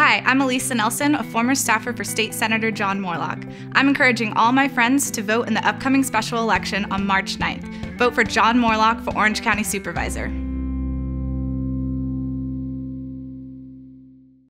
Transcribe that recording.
Hi, I'm Elisa Nelson, a former staffer for State Senator John Moorlach. I'm encouraging all my friends to vote in the upcoming special election on March 9th. Vote for John Moorlach for Orange County Supervisor.